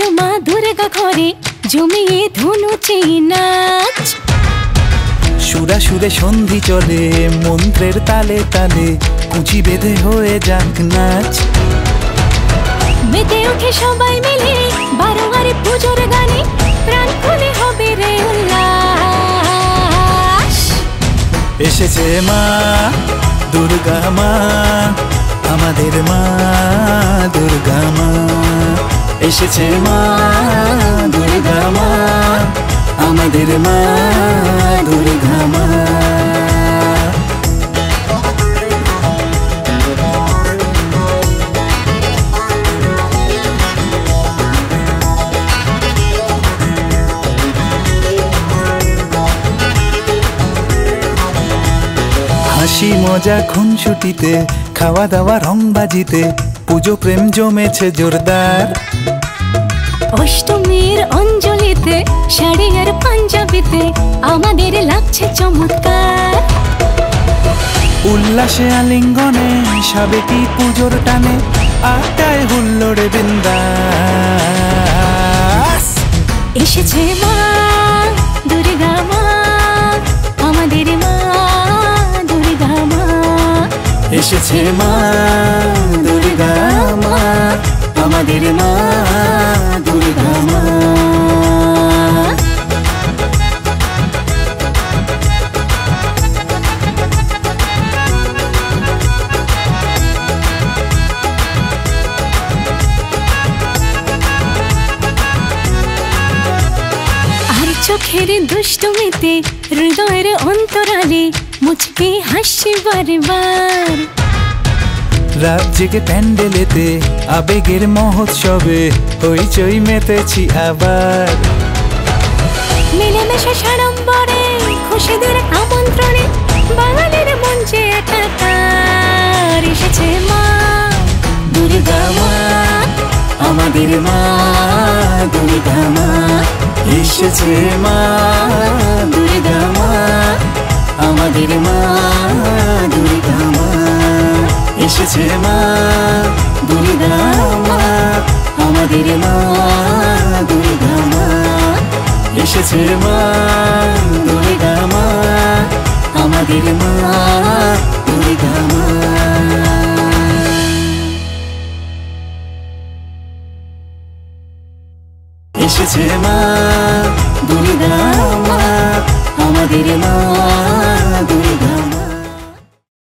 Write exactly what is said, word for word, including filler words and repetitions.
এলো মা দুর্গা ঘরে জমিয়ে ধনুচি নাচ। সুরা সুরে সন্ধি চলে মন্ত্রের তালে তালে কুচি বেঁধে হয়ে যাক নাচ। মেতে ওঠে সবাই মিলে বারোয়ারি পুজোর গানে প্রাণ খুলে হবে রে উল্লাস। এসেছে মা দুর্গা মা আমাদের মা দুর্গা মা। এসেছে মা দুর্গা মা আমাদের মা দুর্গা মা। হাসি মজা খুনসুটিতে খাওয়া দাওয়া রং বাজিতে পুজো প্রেম জমেছে জোরদার। অষ্টমীর অঞ্জলিতে শাড়ি আর পাঞ্জাবিতে আমাদের লাগছে চমৎকার। উল্লাসে আলিঙ্গনে সাবেকি পুজোর টানে আটায় হুল্লোড়ে বিন্দাস। এসেছে মা দুর্গা মা আমাদের মা দুর্গা মা। এসেছে মা দুর্গা মা আমাদের মা দুর্গা মা। আর চোখের দুষ্টুমিতে হৃদয়ের অন্তরালে মুচকি হাসি বারবার। রাত জেগে প্যান্ডেলেতে আবেগের মহোৎসবে হইচই মেতেছি আবার। মিলেমিশে সাড়ম্বরে খুশিদের আমন্ত্রণে বাঙালির মঞ্চে একাকার। এসেছে মা দুর্গা মা আমাদের মা দুর্গা মা। এসেছে মা দুর্গা মা আমাদের মা দুর্গা মা। এসেছে মা দুর্গা মা আমাদের মা দুর্গা মা। এসেছে মা দুর্গা মা আমাদের মা দুর্গা মা। এসেছে মা দুর্গা মা আমাদের মা।